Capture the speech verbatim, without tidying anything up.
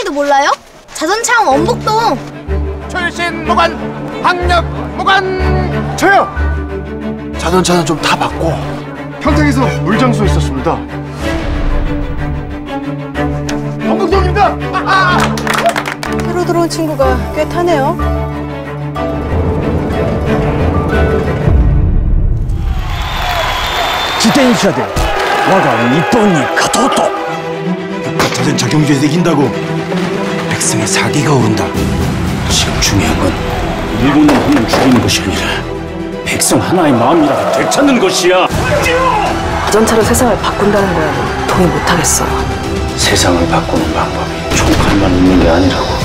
무관도 몰라요? 자전차항 원북동. 출신 무관, 학력 무관. 저요! 자전차는 좀 다 받고 평택에서 물장수에 있었습니다. 원북동입니다! 새로 들어온 친구가 꽤 타네요. 지텐샤대 와가 일본이 가토토. 국가 자전차 경주에서 이긴다고 백성의 사기가 오른다. 지금 중요한 건 일본인 한 명 죽이는 것이 아니라 백성 하나의 마음이라도 되찾는 것이야. 자전차로 세상을 바꾼다는 거야. 동의 못하겠어. 세상을 바꾸는 방법이 총칼만 있는 게 아니라고.